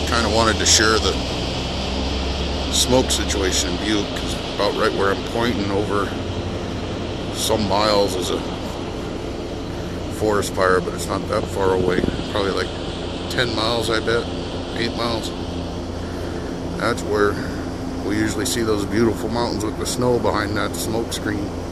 kind of wanted to share the smoke situation in Butte, because about right where I'm pointing over some miles is a forest fire, but it's not that far away. Probably like 10 miles, I bet, 8 miles. That's where we usually see those beautiful mountains with the snow behind that smoke screen.